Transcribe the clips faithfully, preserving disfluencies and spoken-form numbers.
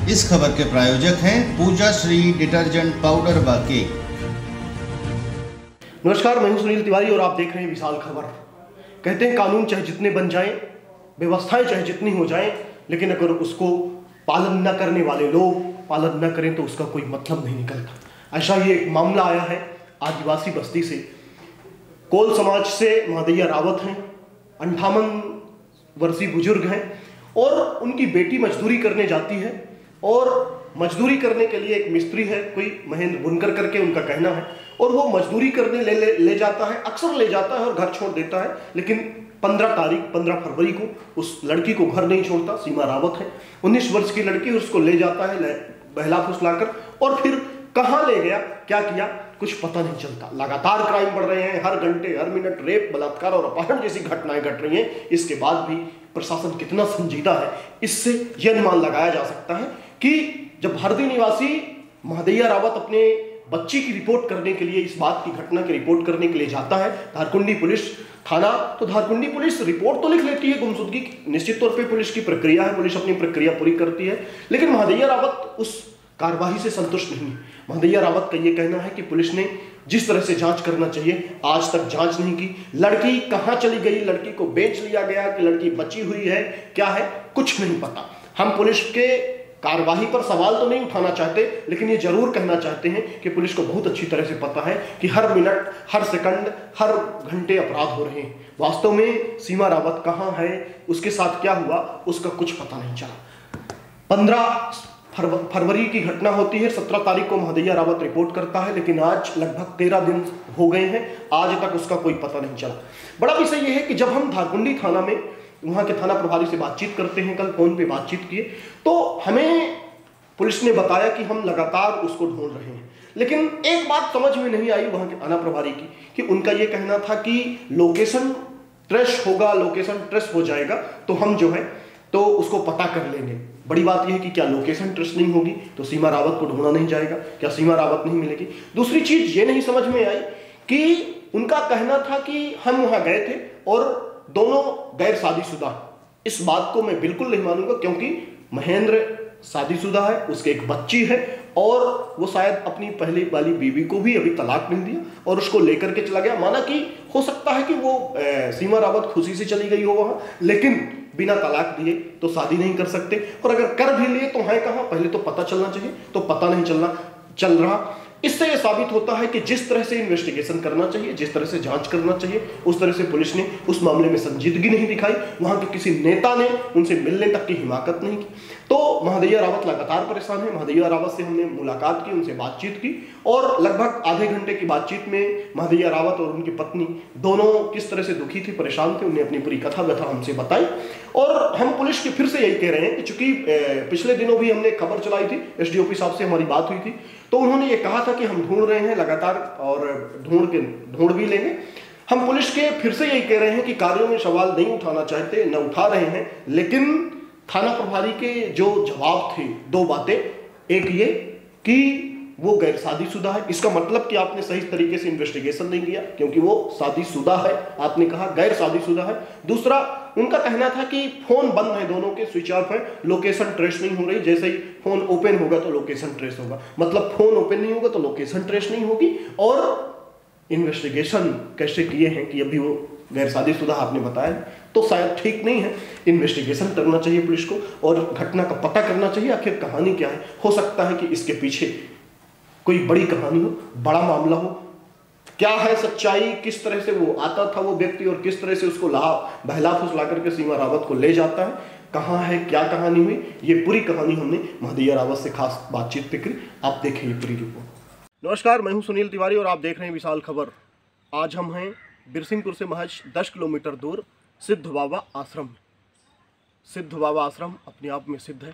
इस खबर के प्रायोजक हैं पूजा श्री डिटर्जेंट पाउडर व केक। नमस्कार, मैं हूं सुनील तिवारी और आप देख रहे हैं विशाल खबर। कहते हैं कानून चाहे जितने बन जाएं, व्यवस्थाएं चाहे जितनी हो जाएं, लेकिन अगर उसको पालन न करने वाले लोग पालन न करें तो उसका कोई मतलब नहीं निकलता। ऐसा ही एक मामला आया है आदिवासी बस्ती से। कोल समाज से महादैया रावत हैं, अंठावन वर्षीय बुजुर्ग हैं और उनकी बेटी मजदूरी करने जाती है और मजदूरी करने के लिए एक मिस्त्री है, कोई महेंद्र बुनकर करके उनका कहना है, और वो मजदूरी करने ले ले, ले जाता है, अक्सर ले जाता है और घर छोड़ देता है। लेकिन पंद्रह तारीख पंद्रह फरवरी को उस लड़की को घर नहीं छोड़ता। सीमा रावत है, उन्नीस वर्ष की लड़की, उसको ले जाता है बहला फुसलाकर, और फिर कहाँ ले गया, क्या किया, कुछ पता नहीं चलता। लगातार क्राइम बढ़ रहे हैं, हर घंटे हर मिनट रेप, बलात्कार और अपहरण जैसी घटनाएं घट रही हैं। इसके बाद भी प्रशासन कितना संजीदा है, इससे यह अनुमान लगाया जा सकता है कि जब हरदी निवासी महादैया रावत अपने बच्ची की रिपोर्ट करने के लिए, इस बात की घटना की रिपोर्ट करने के लिए जाता है धारकुंडी पुलिस थाना, तो धारकुंडी पुलिस रिपोर्ट तो लिख लेती है गुमशुदगी की। निश्चित तौर पे पुलिस की प्रक्रिया है, पुलिस अपनी प्रक्रिया पूरी करती है, लेकिन महादैया रावत उस कार्यवाही से संतुष्ट नहीं है। महादैया रावत का यह कहना है कि पुलिस ने जिस तरह से जांच करना चाहिए आज तक जांच नहीं की। लड़की कहां चली गई, लड़की को बेच लिया गया कि लड़की बची हुई है, क्या है, कुछ नहीं पता। हम पुलिस के कार्यवाही पर सवाल तो नहीं उठाना चाहते, लेकिन ये जरूर कहना चाहते हैं कि पुलिस को बहुत अच्छी तरह से पता है कि हर मिनट, हर सेकंड, हर घंटे अपराध हो रहे हैं। वास्तव में सीमा रावत कहां है, उसके साथ क्या हुआ, उसका कुछ पता नहीं चला। पंद्रह फरवरी की घटना होती है, सत्रह तारीख को महादैया रावत रिपोर्ट करता है, लेकिन आज लगभग तेरह दिन हो गए हैं, आज तक उसका कोई पता नहीं चला। बड़ा विषय यह है कि जब हम धारकुंडी थाना में वहां के थाना प्रभारी से बातचीत करते हैं, कल फोन पे बातचीत किए, तो हमें पुलिस ने बताया कि हम लगातार उसको ढूंढ रहे हैं। लेकिन एक बात समझ में नहीं आई वहां के थाना प्रभारी की, कि उनका यह कहना था कि लोकेशन ट्रेस होगा, लोकेशन ट्रेस हो जाएगा तो हम जो है तो उसको पता कर लेंगे। बड़ी बात यह है कि क्या लोकेशन ट्रेस नहीं होगी तो सीमा रावत को ढूंढा नहीं जाएगा, क्या सीमा रावत नहीं मिलेगी। दूसरी चीज ये नहीं समझ में आई कि उनका कहना था कि हम वहां गए थे और दोनों गैर शादीशुदा। इस बात को मैं बिल्कुल नहीं मानूंगा, क्योंकि महेंद्र शादीशुदा है, उसके एक बच्ची है और वो शायद अपनी पहली वाली बीवी को भी अभी तलाक नहीं दिया और उसको लेकर के चला गया। माना कि हो सकता है कि वो ए, सीमा रावत खुशी से चली गई हो वहां, लेकिन बिना तलाक दिए तो शादी नहीं कर सकते, और अगर कर भी लिए तो है कहां, पहले तो पता चलना चाहिए, तो पता नहीं चलना चल रहा। इससे यह साबित होता है कि जिस तरह से इन्वेस्टिगेशन करना चाहिए, जिस तरह से जांच करना चाहिए, उस तरह से पुलिस ने उस मामले में संजीदगी नहीं दिखाई। वहां के किसी नेता ने उनसे मिलने तक की हिमाकत नहीं की। तो महादैया रावत लगातार परेशान है। महादैया रावत से हमने मुलाकात की, उनसे बातचीत की, और लगभग आधे घंटे की बातचीत में महादैया रावत और उनकी पत्नी दोनों किस तरह से दुखी थी, परेशान थे, उन्हें अपनी पूरी कथा व्यथा हमसे बताई। और हम पुलिस के फिर से यही कह रहे हैं कि चूंकि पिछले दिनों भी हमने खबर चलाई थी, एसडीओपी साहब से हमारी बात हुई थी, तो उन्होंने ये कहा था कि हम ढूंढ रहे हैं लगातार और ढूंढ के ढूंढ भी लेंगे। हम पुलिस के फिर से यही कह रहे हैं कि कार्यों में सवाल नहीं उठाना चाहते, न उठा रहे हैं, लेकिन थाना प्रभारी के जो जवाब थे, दो बातें, एक ये कि वो गैर शादीशुदा है, इसका मतलब कि आपने सही तरीके से इन्वेस्टिगेशन नहीं किया, क्योंकि वो शादीशुदा है, आपने कहा गैर शादीशुदा है। दूसरा, उनका कहना था कि फोन बंद है, दोनों के स्विच ऑफ है, लोकेशन ट्रेस नहीं हो रही, जैसे ही फोन ओपन होगा तो लोकेशन ट्रेस होगा। मतलब फोन ओपन नहीं होगा तो लोकेशन ट्रेस नहीं होगी। और इन्वेस्टिगेशन कैसे किए हैं कि अभी वो गैर शादीशुदा आपने बताया, तो शायद ठीक नहीं है। इन्वेस्टिगेशन करना चाहिए पुलिस को और घटना का पता करना चाहिए, आखिर कहानी क्या है। हो सकता है कि इसके पीछे कोई बड़ी कहानी हो, बड़ा मामला हो, क्या है सच्चाई, किस तरह से वो आता था वो व्यक्ति और किस तरह से उसको ला बहला फुसला करके सीमा रावत को ले जाता है, कहां है, क्या कहानी हुई, ये पूरी कहानी हमने महादैया रावत से खास बातचीत पे करी। आप देखें ये पूरी रिपोर्ट। नमस्कार, मैं हूं सुनील तिवारी और आप देख रहे हैं विशाल खबर। आज हम हैं बिरसिंहपुर से महज दस किलोमीटर दूर सिद्ध बाबा आश्रम। सिद्ध बाबा आश्रम अपने आप में सिद्ध है,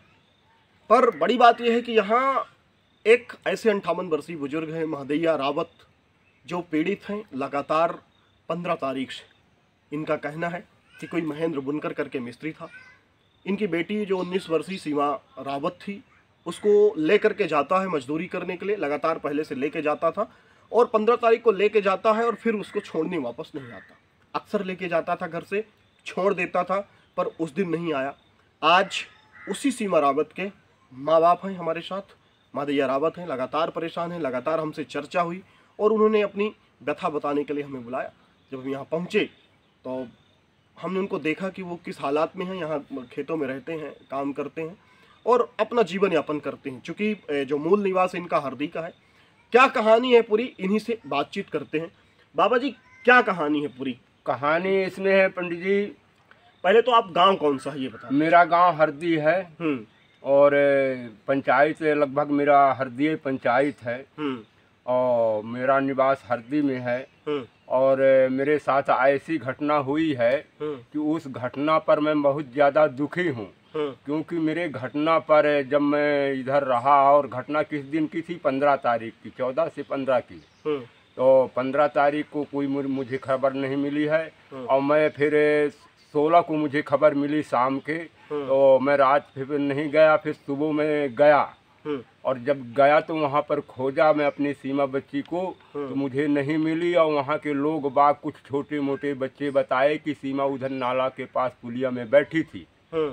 पर बड़ी बात यह है कि यहाँ एक ऐसे अंठावन वर्षीय बुजुर्ग हैं महादैया रावत, जो पीड़ित हैं लगातार पंद्रह तारीख से। इनका कहना है कि कोई महेंद्र बुनकर करके मिस्त्री था, इनकी बेटी जो उन्नीस वर्षीय सीमा रावत थी, उसको लेकर के जाता है मजदूरी करने के लिए, लगातार पहले से लेके जाता था और पंद्रह तारीख को लेके जाता है और फिर उसको छोड़ने वापस नहीं आता। अक्सर लेके जाता था घर से, छोड़ देता था, पर उस दिन नहीं आया। आज उसी सीमा रावत के माँ बाप हैं हमारे साथ, मादैया रावत हैं, लगातार परेशान हैं, लगातार हमसे चर्चा हुई और उन्होंने अपनी व्यथा बताने के लिए हमें बुलाया। जब हम यहाँ पहुँचे तो हमने उनको देखा कि वो किस हालात में हैं, यहाँ खेतों में रहते हैं, काम करते हैं और अपना जीवन यापन करते हैं। चूँकि जो मूल निवास इनका हरदी का है। क्या कहानी है पूरी, इन्हीं से बातचीत करते हैं। बाबा जी, क्या कहानी है पूरी? कहानी इसमें है पंडित जी, पहले तो आप गांव कौन सा है ये बता। मेरा गांव हरदी है और पंचायत लगभग मेरा हरदी पंचायत है और मेरा निवास हरदी में है। और मेरे साथ ऐसी घटना हुई है कि उस घटना पर मैं बहुत ज़्यादा दुखी हूँ, क्योंकि मेरे घटना पर जब मैं इधर रहा, और घटना किस दिन की थी, पंद्रह तारीख की, चौदह से पंद्रह की। तो पंद्रह तारीख को कोई मुझे खबर नहीं मिली है और मैं फिर सोलह को मुझे खबर मिली शाम के। तो मैं रात फिर नहीं गया, फिर सुबह में गया और जब गया तो वहाँ पर खोजा मैं अपनी सीमा बच्ची को, तो मुझे नहीं मिली। और वहाँ के लोग बाग कुछ छोटे मोटे बच्चे बताए कि सीमा उधर नाला के पास पुलिया में बैठी थी।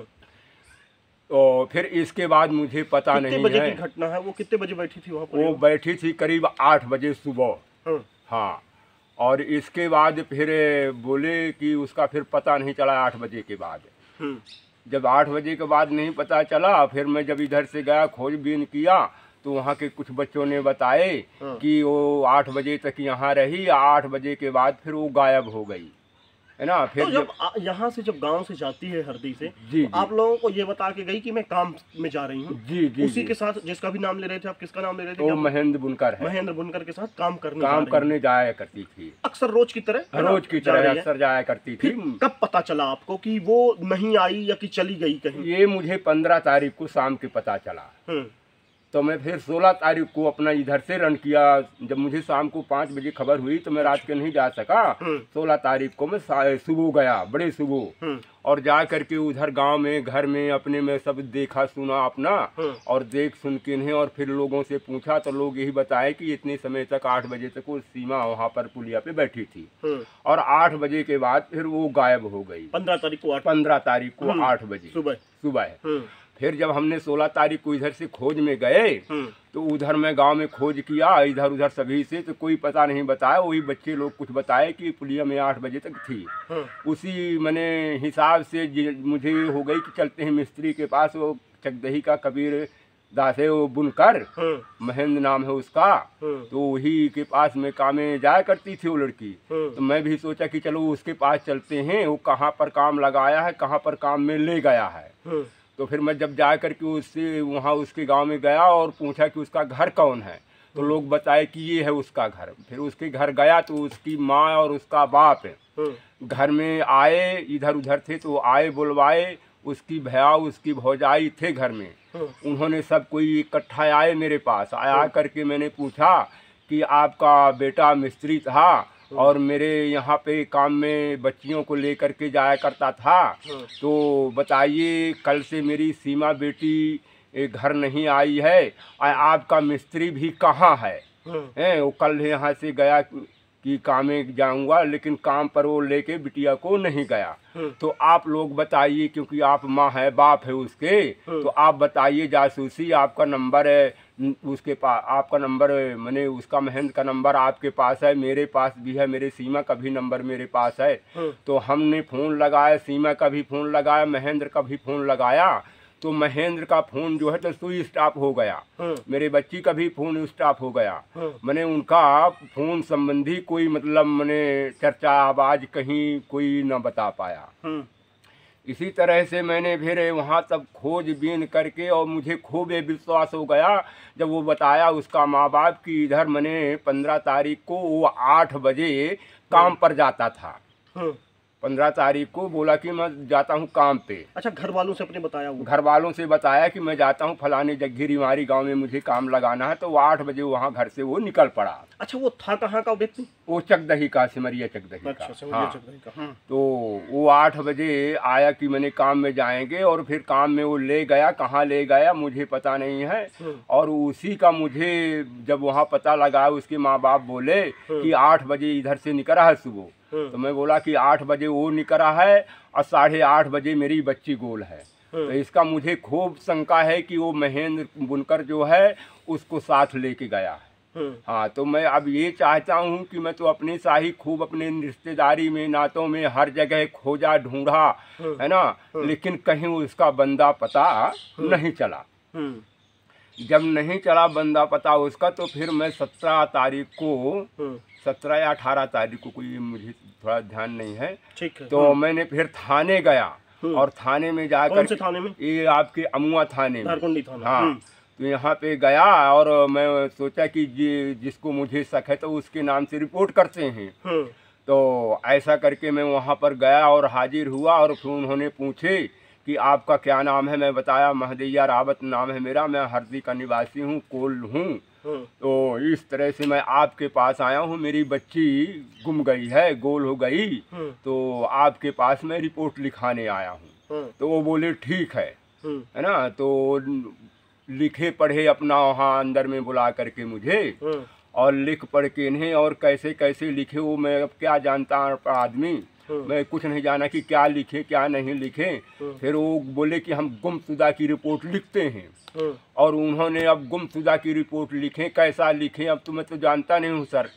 तो फिर इसके बाद मुझे पता नहीं बजे है की घटना है, वो कितने बजे बैठी थी वहाँ पर? वो बैठी थी करीब आठ बजे सुबह। हाँ, और इसके बाद फिर बोले कि उसका फिर पता नहीं चला आठ बजे के बाद। जब आठ बजे के बाद नहीं पता चला, फिर मैं जब इधर से गया खोजबीन किया तो वहाँ के कुछ बच्चों ने बताए कि वो आठ बजे तक यहाँ रही, आठ बजे के बाद फिर वो गायब हो गई, है ना। फिर तो जब यहाँ से जब गांव से जाती है हरदी से, जी, तो आप लोगों को ये बता के गई कि मैं काम में जा रही हूँ। जी जी उसी जी। के साथ जिसका भी नाम ले रहे थे आप, किसका नाम ले रहे थे? वो महेंद्र बुनकर है। महेंद्र बुनकर के साथ काम करने काम जा करने जाया करती थी, अक्सर रोज की तरह रोज की तरह अक्सर जाया करती थी। कब पता चला आपको कि वो नहीं आई या कि चली गई कहीं? ये मुझे पंद्रह तारीख को शाम के पता चला। तो मैं फिर सोलह तारीख को अपना इधर से रन किया। जब मुझे शाम को पाँच बजे खबर हुई तो मैं रात के नहीं जा सका। सोलह तारीख को मैं सुबह गया, बड़े सुबह, और जा करके उधर गांव में घर में अपने में सब देखा सुना अपना, और देख सुन के इन्हें और फिर लोगों से पूछा तो लोग यही बताए कि इतने समय तक आठ बजे तक वो सीमा वहाँ पर पुलिया पे बैठी थी और आठ बजे के बाद फिर वो गायब हो गई। पंद्रह तारीख को पंद्रह तारीख को आठ बजे सुबह सुबह फिर जब हमने सोलह तारीख को इधर से खोज में गए तो उधर मैं गांव में खोज किया इधर उधर सभी से, तो कोई पता नहीं बताया। वही बच्चे लोग कुछ बताए कि पुलिया में आठ बजे तक थी। उसी मैंने हिसाब से मुझे हो गई कि चलते हैं मिस्त्री के पास, वो चकदही का कबीर दास है, वो बुनकर महेंद्र नाम है उसका, तो वही के पास में काम में जाया करती थी वो लड़की। तो मैं भी सोचा कि चलो उसके पास चलते हैं, वो कहाँ पर काम लगाया है, कहाँ पर काम में ले गया है। तो फिर मैं जब जा कर के उससे वहाँ उसके गांव में गया और पूछा कि उसका घर कौन है, तो लोग बताए कि ये है उसका घर। फिर उसके घर गया तो उसकी माँ और उसका बाप घर में आए, इधर उधर थे तो आए बुलवाए, उसकी भैया उसकी भौजाई थे घर में, उन्होंने सब कोई इकट्ठा आए मेरे पास। आया करके मैंने पूछा कि आपका बेटा मिस्त्री था और मेरे यहाँ पे काम में बच्चियों को लेकर के जाया करता था, तो बताइए कल से मेरी सीमा बेटी घर नहीं आई है, आपका मिस्त्री भी कहाँ है? हैं वो कल यहाँ से गया कि काम में जाऊँगा, लेकिन काम पर वो लेके बिटिया को नहीं गया। तो आप लोग बताइए, क्योंकि आप माँ है बाप है उसके, तो आप बताइए जासूसी आपका नंबर है उसके पास, आपका नंबर मैंने उसका महेंद्र का नंबर आपके पास है, मेरे पास भी है, मेरे सीमा का भी नंबर मेरे पास है। तो हमने फ़ोन लगाया, सीमा का भी फ़ोन लगाया, महेंद्र का भी फ़ोन लगाया, तो महेंद्र का फ़ोन जो है तो स्विच ऑफ हो गया, मेरे बच्ची का भी फ़ोन स्टॉप हो गया। मैंने उनका फ़ोन संबंधी कोई मतलब मैंने चर्चा आवाज़ कहीं कोई न बता पाया। इसी तरह से मैंने फिर वहाँ तब खोजबीन करके और मुझे खूब ये विश्वास हो गया जब वो बताया उसका माँ बाप की इधर मैंने पंद्रह तारीख को वो आठ बजे काम पर जाता था। पंद्रह तारीख को बोला कि मैं जाता हूँ काम पे। अच्छा, घर वालों से अपने बताया? वो घर वालों से बताया कि मैं जाता हूँ फलाने जगह रिवारी गांव में मुझे काम लगाना है, तो वो आठ बजे वहाँ घर से वो निकल पड़ा। अच्छा, वो था कहाँ का व्यक्ति? वो चकदही का, सिमरिया चकदही अच्छा, का। हाँ। चकदही का। तो वो आठ बजे आया कि मैंने काम में जाएंगे, और फिर काम में वो ले गया, कहाँ ले गया मुझे पता नहीं है। और उसी का मुझे जब वहाँ पता लगा, उसके माँ बाप बोले कि आठ बजे इधर से निकला है सुबह। तो मैं बोला कि आठ बजे वो निकला है और साढ़े आठ बजे मेरी बच्ची गोल है। तो इसका मुझे खूब शंका है कि वो महेंद्र बुनकर जो है उसको साथ लेके गया है। हाँ, तो मैं अब ये चाहता हूँ कि मैं तो अपनी शाही खूब अपने रिश्तेदारी में नातों में हर जगह खोजा ढूंढा है ना, लेकिन कहीं उसका बंदा पता नहीं चला। जब नहीं चला बंदा पता उसका, तो फिर मैं सत्रह तारीख को सत्रह या अठारह तारीख को, कोई मुझे थोड़ा ध्यान नहीं है, ठीक है। तो मैंने फिर थाने गया और थाने में जाकर, कौन से थाने में? ये आपके अमुआ थाने में, धारकुंडी थाना। हाँ, तो यहाँ पे गया और मैं सोचा कि जि, जिसको मुझे शक है तो उसके नाम से रिपोर्ट करते हैं। तो ऐसा करके मैं वहाँ पर गया और हाजिर हुआ और फिर उन्होंने पूछे कि आपका क्या नाम है। मैं बताया महदैया रावत नाम है मेरा, मैं हरदी का निवासी हूँ, कोल हूँ। तो इस तरह से मैं आपके पास आया हूँ, मेरी बच्ची गुम गई है, गोल हो गई, तो आपके पास मैं रिपोर्ट लिखाने आया हूँ। तो वो बोले ठीक है, है ना। तो लिखे पढ़े अपना वहाँ अंदर में बुला करके मुझे, और लिख पढ़ के इन्हें, और कैसे कैसे लिखे वो मैं अब क्या जानता आदमी, मैं कुछ नहीं जाना कि क्या लिखे क्या नहीं लिखे। फिर वो बोले कि हम गुमशुदा की रिपोर्ट लिखते हैं, और उन्होंने अब गुमशुदा की रिपोर्ट लिखे, कैसा लिखे अब तो मैं तो जानता नहीं हूँ सर।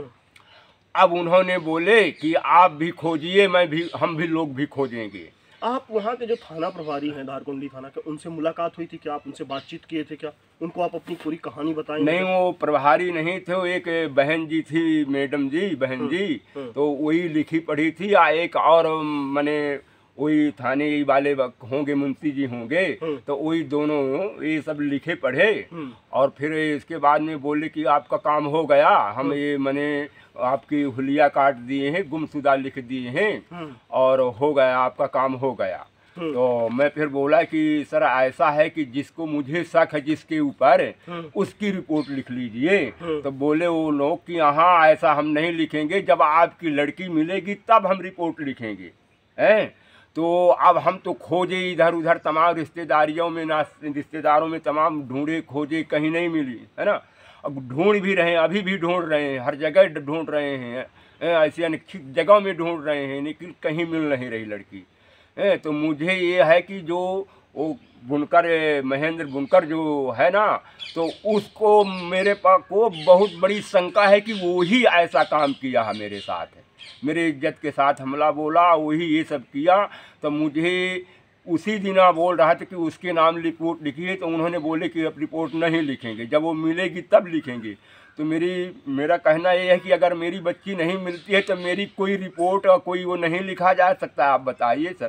अब उन्होंने बोले कि आप भी खोजिए, मैं भी, हम भी लोग भी खोजेंगे। आप वहाँ के जो थाना प्रभारी हैं धारकुंडी थाना के, उनसे मुलाकात हुई थी क्या? आप उनसे बातचीत किए थे क्या? उनको आप अपनी पूरी कहानी बताएंगे? नहीं, वो प्रभारी नहीं थे, वो एक बहन जी थी, मैडम जी, बहन जी, तो वही लिखी पढ़ी थी। या एक और मने वही थाने वाले होंगे, मुंशी जी होंगे, तो वही दोनों ये सब लिखे पढ़े। और फिर इसके बाद में बोले कि आपका काम हो गया, हम ये मने आपकी हुलिया काट दिए हैं, गुमशुदा लिख दिए हैं, और हो गया, आपका काम हो गया। तो मैं फिर बोला कि सर ऐसा है कि जिसको मुझे शक है जिसके ऊपर, उसकी रिपोर्ट लिख लीजिए। तो बोले वो लोग कि यहाँ ऐसा हम नहीं लिखेंगे, जब आपकी लड़की मिलेगी तब हम रिपोर्ट लिखेंगे, हैं। तो अब हम तो खोजे इधर उधर तमाम रिश्तेदारियों में, ना रिश्तेदारों में तमाम ढूंढे खोजे, कहीं नहीं मिली, है ना। अब ढूंढ भी रहे हैं, अभी भी ढूंढ रहे हैं, हर जगह ढूंढ रहे हैं, ऐसी अनेक जगहों में ढूंढ रहे हैं, लेकिन कहीं मिल नहीं रही लड़की। है तो मुझे ये है कि जो वो बुनकर, महेंद्र बुनकर जो है ना, तो उसको मेरे पास को बहुत बड़ी शंका है कि वो ही ऐसा काम किया है मेरे साथ, है मेरे इज्जत के साथ हमला बोला, वही ये सब किया। तो मुझे उसी दिन बोल रहा था कि उसके नाम रिपोर्ट लिखिए, तो उन्होंने बोले कि अब रिपोर्ट नहीं लिखेंगे, जब वो मिलेगी तब लिखेंगे। तो मेरी मेरा कहना ये है कि अगर मेरी बच्ची नहीं मिलती है तो मेरी कोई रिपोर्ट और कोई वो नहीं लिखा जा सकता, आप बताइए सर।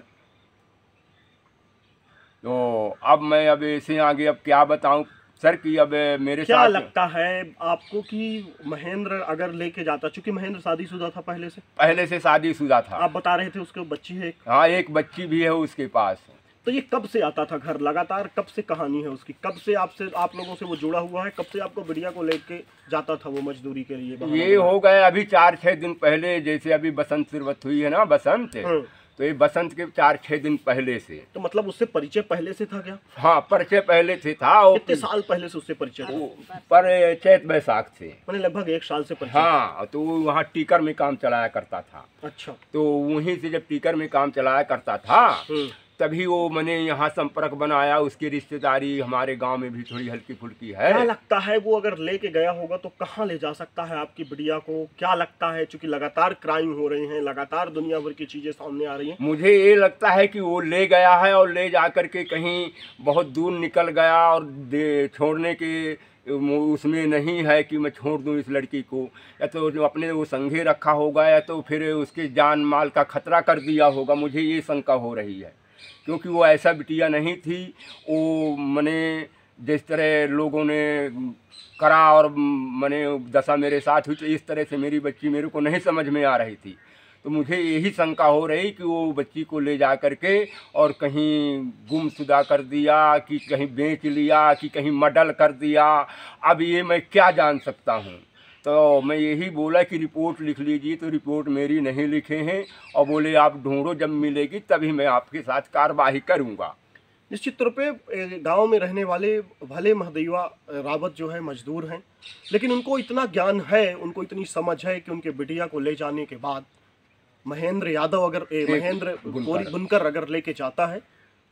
तो अब मैं अब ऐसे आगे अब क्या बताऊं सर कि अब मेरे क्या साथ लगता है आपको कि महेंद्र अगर लेके जाता, चूंकि महेंद्र शादीशुदा था पहले से पहले से शादीशुदा था, आप बता रहे थे उसके बच्ची है? हाँ, एक बच्ची भी है उसके पास। तो ये कब से आता था घर लगातार, कब से कहानी है उसकी, कब से आपसे आप लोगों से वो जुड़ा हुआ है, कब से आपको बिटिया को लेके जाता था वो मजदूरी के लिए? ये हो गए अभी चार छः दिन पहले, जैसे अभी बसंत सिरवत हुई है ना, बसंत, तो ये बसंत के चार छः दिन पहले से। तो मतलब उससे परिचय पहले से था क्या? हाँ, परिचय पहले से था। कितने साल पहले से उससे परिचय था? पर चैत बैसाख से, मैंने लगभग एक साल से परिचय। हाँ, तो वहाँ टीकर में काम चलाया करता था। अच्छा। तो वहीं से जब टीकर में काम चलाया करता था तभी वो मैंने यहाँ संपर्क बनाया, उसकी रिश्तेदारी हमारे गांव में भी थोड़ी हल्की फुल्की है। क्या लगता है वो अगर लेके गया होगा तो कहाँ ले जा सकता है आपकी बिटिया को? क्या लगता है, चूंकि लगातार क्राइम हो रहे हैं, लगातार दुनिया भर की चीजें सामने आ रही हैं, मुझे ये लगता है कि वो ले गया है और ले जा करके कहीं बहुत दूर निकल गया, और छोड़ने के उसमें नहीं है कि मैं छोड़ दूं इस लड़की को, या तो जो अपने वो संगे रखा होगा, या तो फिर उसके जान माल का खतरा कर दिया होगा। मुझे ये शंका हो रही है, क्योंकि वो ऐसा बिटिया नहीं थी। वो मने जिस तरह लोगों ने करा और मने दशा मेरे साथ हुई, तो इस तरह से मेरी बच्ची मेरे को नहीं समझ में आ रही थी। तो मुझे यही शंका हो रही कि वो बच्ची को ले जा करके और कहीं गुमशुदा कर दिया, कि कहीं बेच लिया, कि कहीं मर्डर कर दिया। अब ये मैं क्या जान सकता हूँ। तो मैं यही बोला कि रिपोर्ट लिख लीजिए, तो रिपोर्ट मेरी नहीं लिखे हैं, और बोले आप ढूंढो, जब मिलेगी तभी मैं आपके साथ कार्रवाई करूँगा। निश्चित तौर पे गांव में रहने वाले भले महदैया रावत जो है मजदूर हैं, लेकिन उनको इतना ज्ञान है, उनको इतनी समझ है कि उनके बिटिया को ले जाने के बाद महेंद्र यादव अगर ए, महेंद्र बुनकर अगर लेके जाता है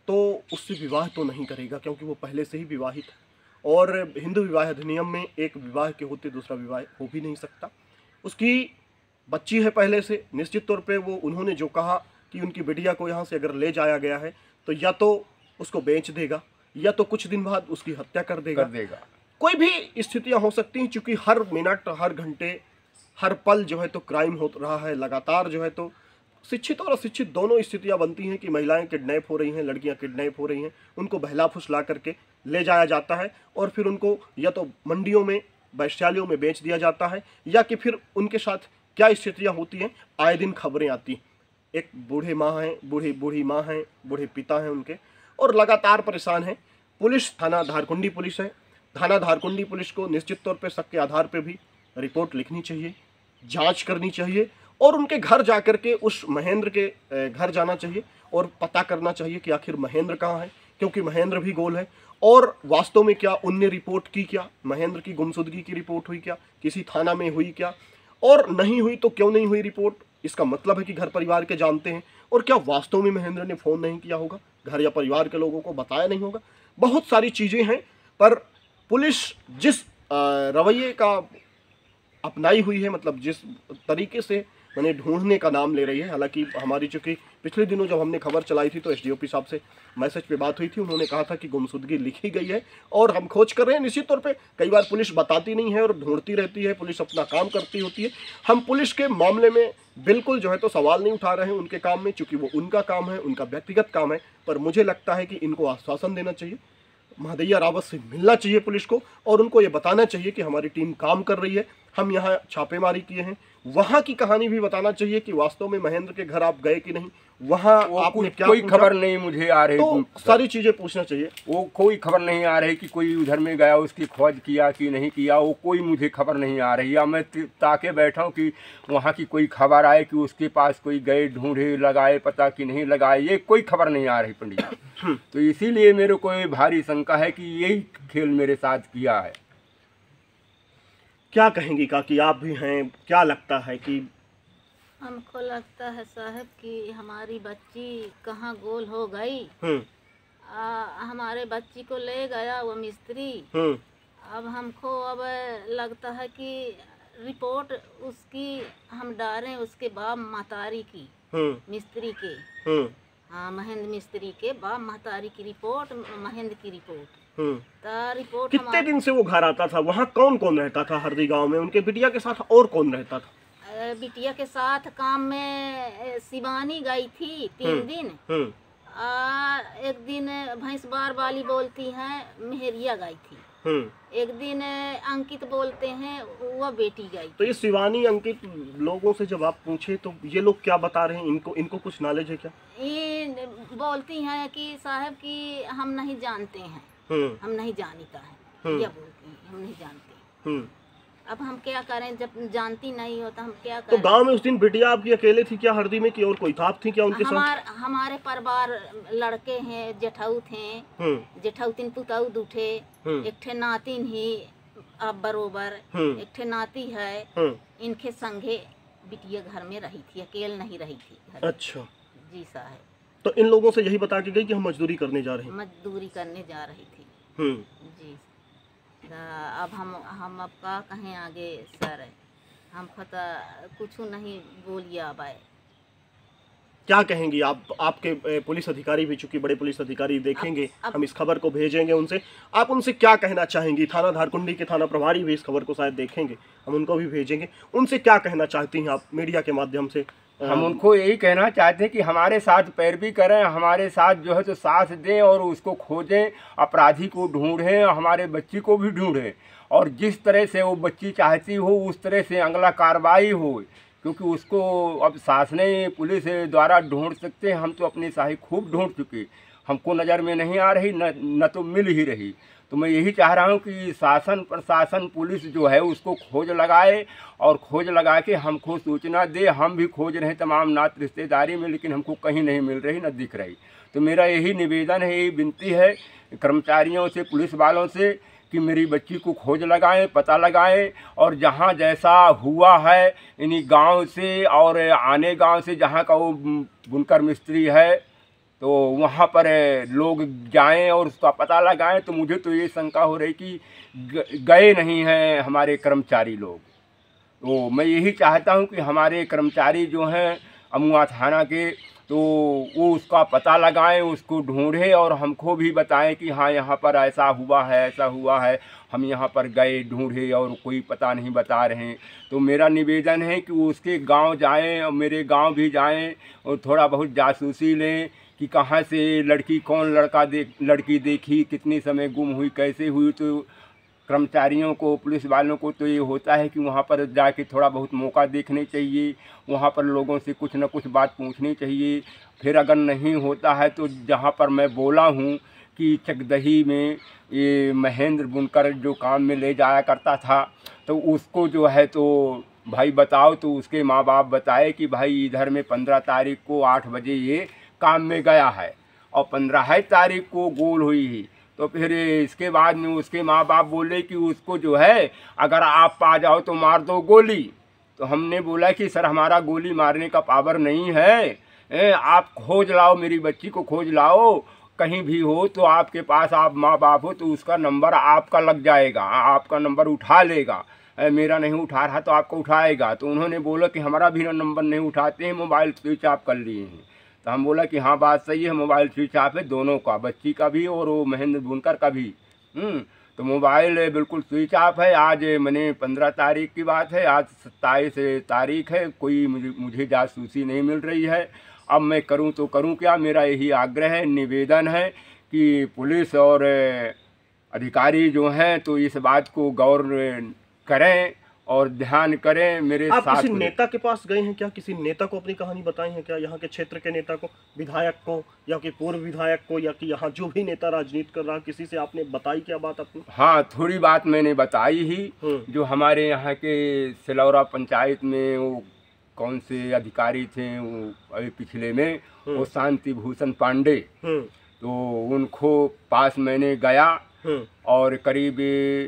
तो उससे विवाह तो नहीं करेगा, क्योंकि वो पहले से ही विवाहित है। और हिंदू विवाह अधिनियम में एक विवाह के होते दूसरा विवाह हो भी नहीं सकता। उसकी बच्ची है पहले से, निश्चित तौर पे वो उन्होंने जो कहा कि उनकी बिटिया को यहाँ से अगर ले जाया गया है तो या तो उसको बेच देगा या तो कुछ दिन बाद उसकी हत्या कर देगा, कर देगा। कोई भी स्थितियाँ हो सकती हैं, क्योंकि हर मिनट हर घंटे हर पल जो है तो क्राइम हो रहा है लगातार। जो है तो शिक्षित और अशिक्षित दोनों स्थितियां बनती हैं कि महिलाएं किडनैप हो रही हैं, लड़कियां किडनैप हो रही हैं, उनको बहला फुसला करके ले जाया जाता है और फिर उनको या तो मंडियों में वैश्यालयों में बेच दिया जाता है, या कि फिर उनके साथ क्या स्थितियां होती हैं आए दिन खबरें आती हैं। एक बूढ़े माँ हैं, बूढ़ी बूढ़ी माँ हैं, बूढ़े पिता हैं उनके, और लगातार परेशान हैं। पुलिस थाना धारकुंडी पुलिस है, थाना धारकुंडी पुलिस को निश्चित तौर पर शक के आधार पर भी रिपोर्ट लिखनी चाहिए, जांच करनी चाहिए और उनके घर जाकर के उस महेंद्र के घर जाना चाहिए और पता करना चाहिए कि आखिर महेंद्र कहाँ है, क्योंकि महेंद्र भी गोल है। और वास्तव में क्या उनने रिपोर्ट की, क्या महेंद्र की गुमशुदगी की रिपोर्ट हुई, क्या किसी थाना में हुई, क्या और नहीं हुई तो क्यों नहीं हुई रिपोर्ट। इसका मतलब है कि घर परिवार के जानते हैं। और क्या वास्तव में महेंद्र ने फ़ोन नहीं किया होगा, घर या परिवार के लोगों को बताया नहीं होगा। बहुत सारी चीज़ें हैं, पर पुलिस जिस रवैये का अपनाई हुई है, मतलब जिस तरीके से मैंने ढूंढने का नाम ले रही है। हालांकि हमारी चूँकि पिछले दिनों जब हमने खबर चलाई थी तो एसडीओपी साहब से मैसेज पे बात हुई थी, उन्होंने कहा था कि गुमशुदगी लिखी गई है और हम खोज कर रहे हैं। निश्चित तौर पे कई बार पुलिस बताती नहीं है और ढूंढती रहती है, पुलिस अपना काम करती होती है। हम पुलिस के मामले में बिल्कुल जो है तो सवाल नहीं उठा रहे हैं उनके काम में, चूँकि वो उनका काम है, उनका व्यक्तिगत काम है। पर मुझे लगता है कि इनको आश्वासन देना चाहिए, महादैया रावत से मिलना चाहिए पुलिस को और उनको ये बताना चाहिए कि हमारी टीम काम कर रही है, हम यहाँ छापेमारी किए हैं। वहाँ की कहानी भी बताना चाहिए कि वास्तव में महेंद्र के घर आप गए कि नहीं, वहाँ आपने क्या कोई खबर नहीं मुझे आ रही, तो सारी चीज़ें पूछना चाहिए। वो कोई खबर नहीं आ रही कि कोई उधर में गया उसकी खोज किया कि नहीं किया, वो कोई मुझे खबर नहीं आ रही। या मैं ताके बैठा हूँ कि वहाँ की कोई खबर आए कि उसके पास कोई गए ढूंढे लगाए पता कि नहीं लगाए, ये कोई खबर नहीं आ रही पंडित जी। तो इसीलिए मेरे को भारी शंका है कि यही खेल मेरे साथ किया है। क्या कहेंगी काकी, आप भी हैं, क्या लगता है कि? हमको लगता है साहब कि हमारी बच्ची कहाँ गोल हो गई। आ, हमारे बच्ची को ले गया वो मिस्त्री। अब हमको अब लगता है कि रिपोर्ट उसकी हम डालें उसके बाप महतारी की, मिस्त्री के, हाँ महेंद्र मिस्त्री के बाप महतारी की रिपोर्ट, महेंद्र की रिपोर्ट। रिपोर्ट कितने दिन से वो घर आता था, वहाँ कौन कौन रहता था हरदी गांव में, उनके बिटिया के साथ और कौन रहता था? बिटिया के साथ काम में शिवानी गई थी तीन दिन, आ, एक दिन भैंस बार वाली बोलती हैं मेहरिया गई थी, एक दिन अंकित बोलते हैं वह बेटी गई। तो ये शिवानी अंकित लोगों से जब आप पूछे तो ये लोग क्या बता रहे हैं, इनको इनको कुछ नॉलेज है क्या? ये बोलती हैं कि साहब कि हम नहीं जानते हैं, हम नहीं जानता है, यह बोलती हैं हम नहीं जानते। अब हम क्या करें, जब जानती नहीं हो तो हम क्या करें। तो गांव में उस दिन बिटिया आपकी अकेले थी क्या हरदी में, कि और कोई था थी क्या उनके हमार, साथ? हमारे परिवार लड़के हैं, जेठाऊ थे, जेठाऊ तीन पुताऊ दूठे, एक ठे नातिन ही अब बरोबर, एक ठे नाती है, इनके संगे बिटिया घर में रही थी, अकेले नहीं रही थी। अच्छा जी साहब। तो इन लोगों से यही बता के गई कि हम मजदूरी करने जा रहे हैं? मजदूरी करने जा रही थी जी। अब हम हम अब का कहें आगे सर, हम पता कुछ नहीं बोलिए। अब आए क्या कहेंगी आप? आपके पुलिस अधिकारी भी, चूंकि बड़े पुलिस अधिकारी देखेंगे, अब, अब, हम इस खबर को भेजेंगे उनसे, आप उनसे क्या कहना चाहेंगी? थाना धारकुंडी के थाना प्रभारी भी इस खबर को शायद देखेंगे, हम उनको भी भेजेंगे। उनसे क्या कहना चाहती हैं आप मीडिया के माध्यम से? हम उनको यही कहना चाहते हैं कि हमारे साथ पैरवी करें, हमारे साथ जो है तो साथ दें और उसको खोजें, अपराधी को ढूंढें, हमारे बच्ची को भी ढूंढें और जिस तरह से वो बच्ची चाहती हो उस तरह से अगला कार्रवाई हो, क्योंकि उसको अब शासनीय पुलिस द्वारा ढूंढ सकते हैं। हम तो अपनी शाही खूब ढूंढ चुके, हमको नज़र में नहीं आ रही, न, न तो मिल ही रही। तो मैं यही चाह रहा हूँ कि शासन प्रशासन पुलिस जो है उसको खोज लगाए और खोज लगा के हमको सूचना दे। हम भी खोज रहे हैं तमाम नात रिश्तेदारी में, लेकिन हमको कहीं नहीं मिल रही, न दिख रही। तो मेरा यही निवेदन है, यही विनती है कर्मचारियों से, पुलिस वालों से कि मेरी बच्ची को खोज लगाएं, पता लगाएं और जहाँ जैसा हुआ है इन्हीं गांव से और आने गांव से जहाँ का वो बुनकर मिस्त्री है तो वहाँ पर लोग जाएं और उसका पता लगाएं। तो मुझे तो ये शंका हो रही कि गए नहीं हैं हमारे कर्मचारी लोग। तो मैं यही चाहता हूँ कि हमारे कर्मचारी जो हैं अमुआ थाना के, तो वो उसका पता लगाएं, उसको ढूंढें और हमको भी बताएं कि हाँ यहाँ पर ऐसा हुआ है, ऐसा हुआ है, हम यहाँ पर गए ढूंढे और कोई पता नहीं बता रहे हैं। तो मेरा निवेदन है कि वो उसके गांव जाएं और मेरे गांव भी जाएं और थोड़ा बहुत जासूसी लें कि कहाँ से लड़की, कौन लड़का देख लड़की देखी, कितनी समय गुम हुई, कैसे हुई। तो कर्मचारियों को, पुलिस वालों को तो ये होता है कि वहाँ पर जाके थोड़ा बहुत मौका देखने चाहिए, वहाँ पर लोगों से कुछ न कुछ बात पूछनी चाहिए। फिर अगर नहीं होता है तो जहाँ पर मैं बोला हूँ कि चकदही में ये महेंद्र बुनकर जो काम में ले जाया करता था, तो उसको जो है तो भाई बताओ। तो उसके माँ बाप बताए कि भाई इधर में पंद्रह तारीख को आठ बजे ये काम में गया है और पंद्रह तारीख को गोल हुई ही। तो फिर इसके बाद में उसके माँ बाप बोले कि उसको जो है अगर आप पा जाओ तो मार दो गोली। तो हमने बोला कि सर हमारा गोली मारने का पावर नहीं है, ए, आप खोज लाओ, मेरी बच्ची को खोज लाओ, कहीं भी हो तो आपके पास, आप माँ बाप हो तो उसका नंबर आपका लग जाएगा, आपका नंबर उठा लेगा। ए, मेरा नहीं उठा रहा तो आपको उठाएगा। तो उन्होंने बोला कि हमारा भी नंबर नहीं उठाते हैं, मोबाइल स्विच ऑफ कर लिए हैं। तो हम बोला कि हाँ बात सही है, मोबाइल स्विच ऑफ है दोनों का, बच्ची का भी और वो महेंद्र बुनकर का भी। तो मोबाइल बिल्कुल स्विच ऑफ है। आज मैंने पंद्रह तारीख की बात है, आज सत्ताईस तारीख है, कोई मुझे मुझे जासूसी नहीं मिल रही है। अब मैं करूं तो करूं क्या? मेरा यही आग्रह है, निवेदन है कि पुलिस और अधिकारी जो हैं तो इस बात को गौर करें और ध्यान करें। मेरे आप साथ किसी नेता के पास गए हैं क्या? किसी नेता को अपनी कहानी बताई है क्या? यहाँ के क्षेत्र के नेता को, विधायक को, या कि पूर्व विधायक को, या कि यहाँ जो भी नेता राजनीति कर रहा, किसी से आपने बताई क्या बात अपनी? हाँ, थोड़ी बात मैंने बताई ही। जो हमारे यहाँ के सिलौरा पंचायत में वो कौन से अधिकारी थे वो अभी पिछले में, वो शांति भूषण पांडे, तो उनको पास मैंने गया और करीब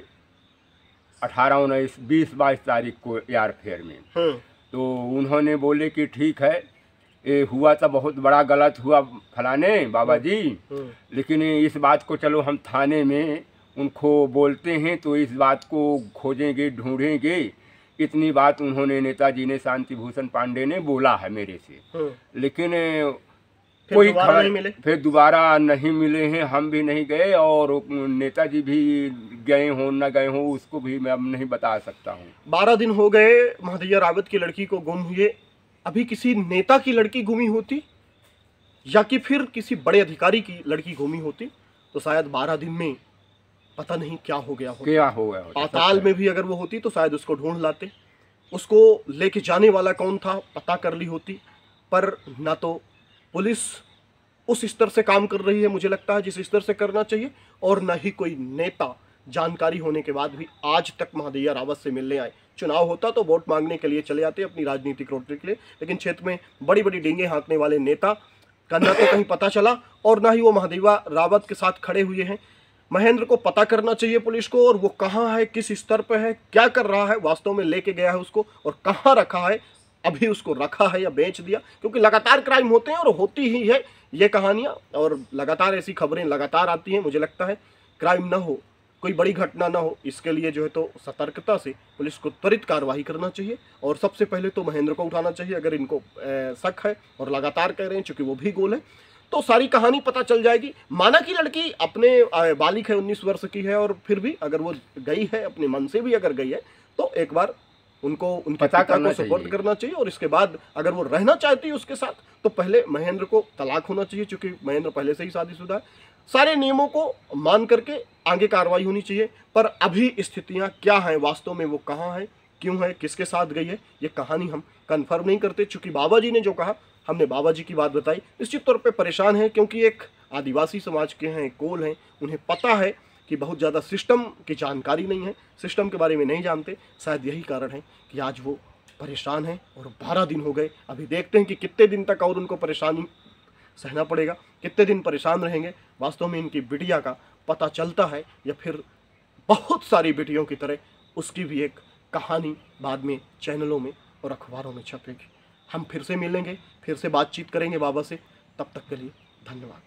अठारह उन्नीस बीस बाईस तारीख को यार फेयर में, तो उन्होंने बोले कि ठीक है, ये हुआ तो बहुत बड़ा गलत हुआ फलाने बाबा जी, लेकिन इस बात को चलो हम थाने में उनको बोलते हैं तो इस बात को खोजेंगे, ढूंढेंगे। इतनी बात उन्होंने, नेताजी ने, शांति भूषण पांडे ने बोला है मेरे से। लेकिन कोई खबर नहीं मिले, फिर दोबारा नहीं मिले हैं, हम भी नहीं गए और नेताजी भी गए हों न गए हों उसको भी मैं अब नहीं बता सकता हूँ। बारह दिन हो गए महदैया रावत की लड़की को गुम हुए। अभी किसी नेता की लड़की गुमी होती या कि फिर किसी बड़े अधिकारी की लड़की गुमी होती तो शायद बारह दिन में पता नहीं क्या हो गया होता। क्या हो गया होता? पाताल में भी अगर वो होती तो शायद उसको ढूंढ लाते, उसको लेके जाने वाला कौन था पता कर ली होती। पर ना तो पुलिस उस स्तर से काम कर रही है मुझे लगता है जिस स्तर से करना चाहिए, और न ही कोई नेता जानकारी होने के बाद भी आज तक महदैया रावत से मिलने आए। चुनाव होता तो वोट मांगने के लिए चले जाते अपनी राजनीतिक रोटी के लिए, लेकिन क्षेत्र में बड़ी बड़ी डींगे हाँकने वाले नेता का न तो कहीं पता चला और ना ही वो महदैया रावत के साथ खड़े हुए हैं। महेंद्र को पता करना चाहिए पुलिस को, और वो कहाँ है, किस स्तर पर है, क्या कर रहा है, वास्तव में लेके गया है उसको और कहाँ रखा है, अभी उसको रखा है या बेच दिया। क्योंकि लगातार क्राइम होते हैं और होती ही है ये कहानियां, और लगातार ऐसी खबरें लगातार आती हैं। मुझे लगता है क्राइम ना हो, कोई बड़ी घटना ना हो, इसके लिए जो है तो सतर्कता से पुलिस को त्वरित कार्रवाई करना चाहिए। और सबसे पहले तो महेंद्र को उठाना चाहिए अगर इनको शक है, और लगातार कह रहे हैं चूंकि वो भी गोल है तो सारी कहानी पता चल जाएगी। माना कि लड़की अपने बालिक है, उन्नीस वर्ष की है, और फिर भी अगर वो गई है अपने मन से भी अगर गई है तो एक बार उनको उनके पिता को सपोर्ट करना चाहिए। और इसके बाद अगर वो रहना चाहती है उसके साथ तो पहले महेंद्र को तलाक होना चाहिए, क्योंकि महेंद्र पहले से ही शादीशुदा है। सारे नियमों को मान करके आगे कार्रवाई होनी चाहिए। पर अभी स्थितियां क्या हैं, वास्तव में वो कहाँ है, क्यों है, किसके साथ गई है, ये कहानी हम कन्फर्म नहीं करते। चूंकि बाबा जी ने जो कहा, हमने बाबा जी की बात बताई, निश्चित तौर पर परेशान है, क्योंकि एक आदिवासी समाज के हैं, एक कोल हैं, उन्हें पता है कि बहुत ज़्यादा सिस्टम की जानकारी नहीं है, सिस्टम के बारे में नहीं जानते। शायद यही कारण है कि आज वो परेशान हैं। और बारह दिन हो गए, अभी देखते हैं कि कितने दिन तक और उनको परेशानी सहना पड़ेगा, कितने दिन परेशान रहेंगे। वास्तव में इनकी बिटिया का पता चलता है या फिर बहुत सारी बेटियों की तरह उसकी भी एक कहानी बाद में चैनलों में और अखबारों में छपेगी। हम फिर से मिलेंगे, फिर से बातचीत करेंगे बाबा से। तब तक के लिए धन्यवाद।